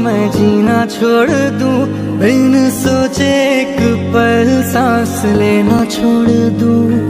मैं जीना छोड़ दूं, बिन सोचे एक पल सांस लेना छोड़ दूं।